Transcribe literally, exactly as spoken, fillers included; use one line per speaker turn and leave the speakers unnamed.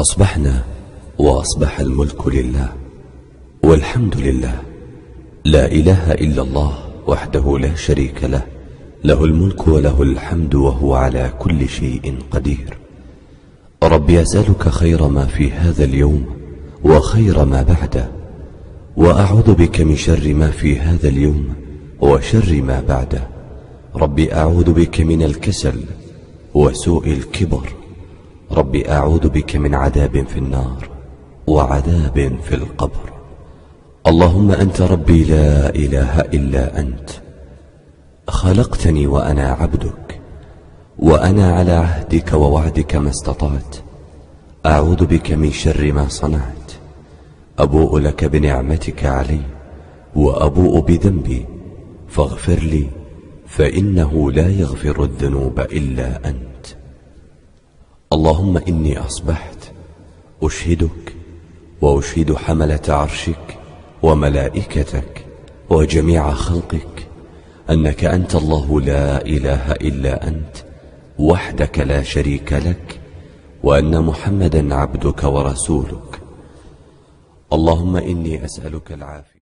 أصبحنا وأصبح الملك لله والحمد لله، لا إله إلا الله وحده لا شريك له، له الملك وله الحمد وهو على كل شيء قدير. ربي أسألك خير ما في هذا اليوم وخير ما بعده، وأعوذ بك من شر ما في هذا اليوم وشر ما بعده. ربي أعوذ بك من الكسل وسوء الكبر. ربي أعوذ بك من عذاب في النار وعذاب في القبر. اللهم أنت ربي لا إله إلا أنت، خلقتني وأنا عبدك، وأنا على عهدك ووعدك ما استطعت. أعوذ بك من شر ما صنعت. أبوء لك بنعمتك علي وأبوء بذنبي، فاغفر لي فإنه لا يغفر الذنوب إلا أنت. اللهم إني أصبحت أشهدك وأشهد حملة عرشك وملائكتك وجميع خلقك أنك أنت الله لا إله إلا أنت وحدك لا شريك لك، وأن محمدا عبدك ورسولك. اللهم إني أسألك العافية.